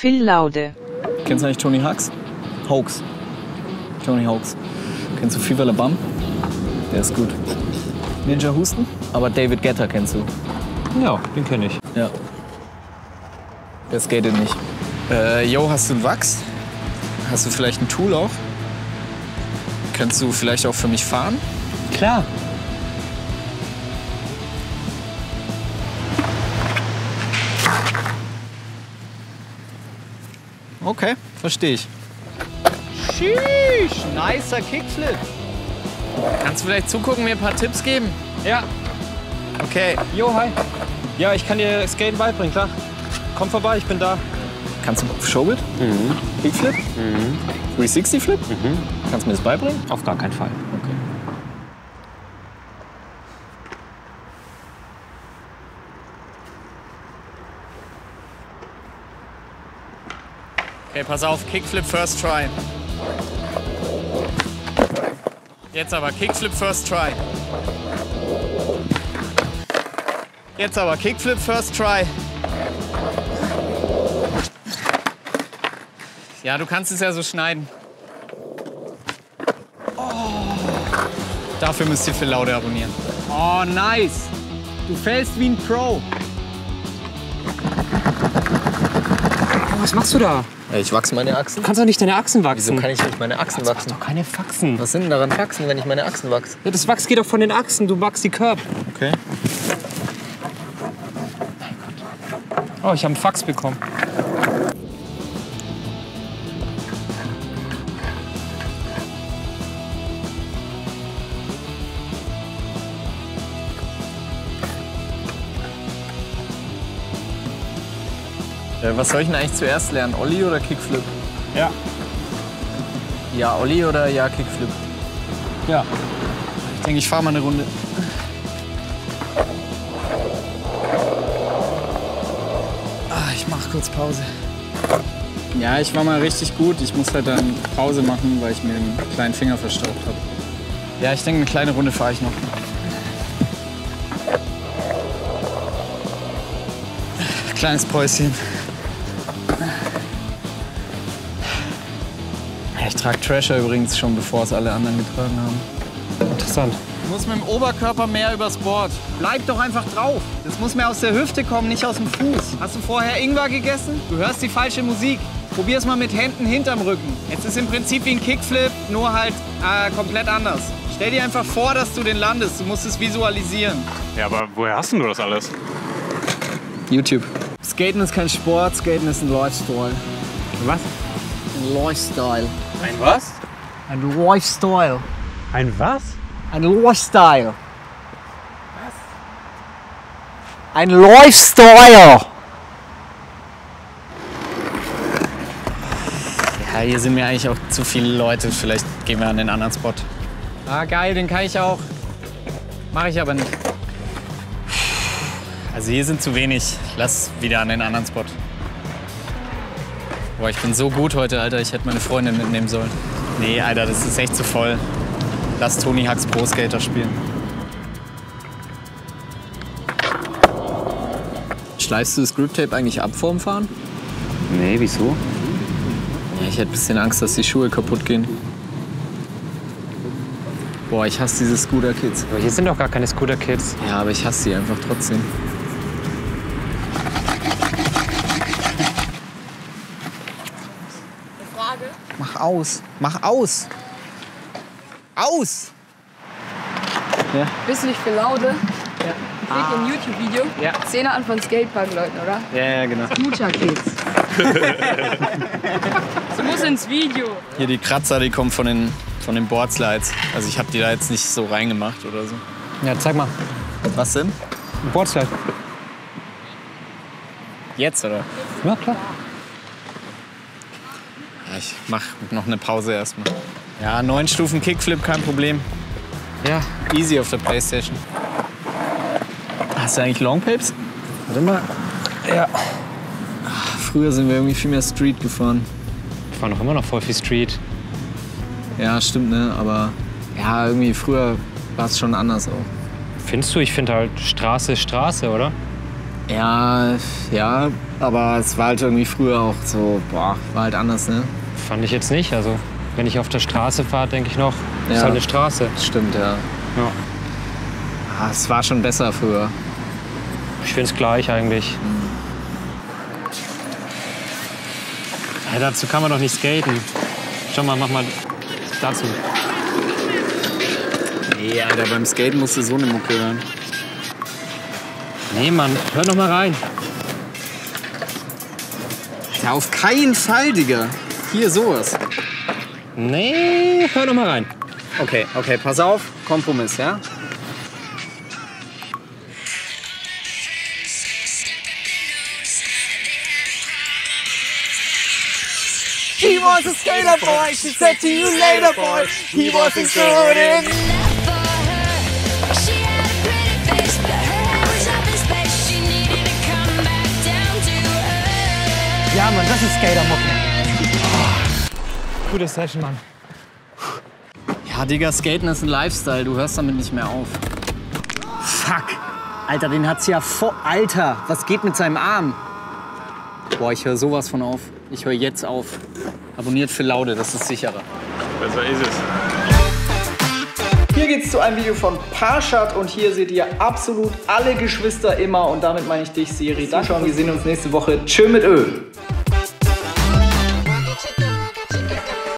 Phil Laude. Kennst du eigentlich Tony Hawks? Hawks. Tony Hawks. Kennst du Viva la Bam? Der ist gut. Ninja Husten? Aber David Guetta kennst du? Ja, den kenne ich. Ja. Der skatet nicht. Yo, hast du einen Wachs? Hast du vielleicht ein Tool auch? Könntest du vielleicht auch für mich fahren? Klar. Okay, verstehe ich. Sheesh, nicer Kickflip. Kannst du vielleicht zugucken, mir ein paar Tipps geben? Ja. Okay. Jo, hi. Ja, ich kann dir Skaten beibringen, klar. Komm vorbei, ich bin da. Kannst du Showbiz? Mhm. Kickflip? Mhm. 360 Flip? Mhm. Kannst du mir das beibringen? Auf gar keinen Fall. Okay. Okay, pass auf, Kickflip First Try. Jetzt aber Kickflip First Try. Jetzt aber Kickflip First Try. Ja, du kannst es ja so schneiden. Oh. Dafür müsst ihr Phil Laude abonnieren. Oh, nice. Du fällst wie ein Pro. Oh, was machst du da? Ich wachse meine Achsen. Du kannst doch nicht deine Achsen wachsen. Wieso kann ich nicht meine Achsen wachsen? Doch keine Faxen. Was sind denn daran Faxen, wenn ich meine Achsen wachse? Ja, das Wachs geht doch von den Achsen. Du wachst die Curb. Okay. Oh, ich habe einen Fax bekommen. Was soll ich denn eigentlich zuerst lernen? Ollie oder Kickflip? Ja. Ja, Ollie oder ja, Kickflip? Ja. Ich denke, ich fahre mal eine Runde. Ich mache kurz Pause. Ja, ich war mal richtig gut. Ich muss halt dann Pause machen, weil ich mir den kleinen Finger verstaucht habe. Ja, ich denke, eine kleine Runde fahre ich noch. Kleines Päuschen. Ich trage Thrasher übrigens schon, bevor es alle anderen getragen haben. Interessant. Du musst mit dem Oberkörper mehr übers Board. Bleib doch einfach drauf. Das muss mehr aus der Hüfte kommen, nicht aus dem Fuß. Hast du vorher Ingwer gegessen? Du hörst die falsche Musik. Probier's mal mit Händen hinterm Rücken. Es ist im Prinzip wie ein Kickflip, nur halt komplett anders. Stell dir einfach vor, dass du den landest. Du musst es visualisieren. Ja, aber woher hast denn du das alles? YouTube. Skaten ist kein Sport, Skaten ist ein Lifestyle. Was? Ein Lifestyle. Ein was? Ein Lifestyle. Ein was? Ein Lifestyle. Was? Ein Lifestyle. Ja, hier sind mir eigentlich auch zu viele Leute. Vielleicht gehen wir an den anderen Spot. Ah, geil, den kann ich auch. Mache ich aber nicht. Also hier sind zu wenig. Lass wieder an den anderen Spot. Boah, ich bin so gut heute, Alter. Ich hätte meine Freundin mitnehmen sollen. Nee, Alter, das ist echt zu voll. Lass Tony Hawks Pro Skater spielen. Schleifst du das Grip-Tape eigentlich ab vorm Fahren? Nee, wieso? Ja, ich hätte ein bisschen Angst, dass die Schuhe kaputt gehen. Boah, ich hasse diese Scooter-Kids. Aber hier sind doch gar keine Scooter-Kids. Ja, aber ich hasse sie einfach trotzdem. Frage? Mach aus. Mach aus. Aus! Ja. Bist du nicht Phil Laude? Ja. Seht ihr ein YouTube-Video? Ja. Szene an von Skatepark-Leuten, oder? Ja, genau. Scooter-Kids. Du musst ins Video. Hier die Kratzer, die kommen von den Boardslides. Also ich habe die da jetzt nicht so reingemacht oder so. Ja, zeig mal. Was denn? Ein Boardslide. Jetzt, oder? Ja, klar. Ja, ich mach noch eine Pause erstmal. Ja, 9 Stufen Kickflip, kein Problem. Ja. Easy auf der Playstation. Hast du eigentlich Longpapes? Warte mal. Ja. Früher sind wir irgendwie viel mehr Street gefahren. Ich fahr noch immer noch voll viel Street. Ja, stimmt, ne? Aber ja, irgendwie früher war es schon anders auch. Findest du? Ich finde halt Straße ist Straße, oder? Ja, aber es war halt irgendwie früher auch so, war halt anders, ne? Fand ich jetzt nicht. Also, wenn ich auf der Straße fahre, denke ich noch, Ja. ist halt eine Straße. Stimmt, ja. Es war schon besser früher. Ich finde es gleich eigentlich. Ja, dazu kann man doch nicht skaten. Schau mal, mach mal dazu. Nee, Alter, beim Skaten musst du so eine Mucke hören. Nee, Mann, hör doch mal rein. Ja, auf keinen Fall, Digga. Hier, sowas. Nee, hör doch mal rein. Okay, pass auf. Kompromiss, ja? He was a skater boy, she said to you later boy, he wasn't good in. Ja, Mann, das ist Skatermucke. Gute Session, Mann. Ja, Digga, Skaten ist ein Lifestyle, du hörst damit nicht mehr auf. Fuck. Alter, den hat's ja vor... Alter, was geht mit seinem Arm? Boah, ich höre sowas von auf. Ich höre jetzt auf. Abonniert für Laude, das ist sicherer. Besser ist es. Hier geht's zu einem Video von Parshad und hier seht ihr absolut alle Geschwister immer und damit meine ich dich, Siri. Danke und wir sehen uns nächste Woche. Tschö mit Ö.